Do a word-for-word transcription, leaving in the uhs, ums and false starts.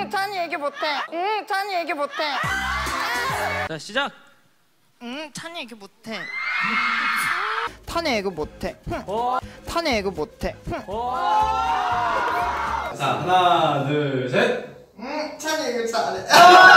응, 찬이 얘기 못해. 응, 찬이 얘기 못해. 자, 시작. 응, 찬이 얘기 못해. 탄이 얘기 못해. 어. 탄이 얘기 못해. 어. 자, 하나, 둘, 셋. 응, 찬이 얘기 잘해.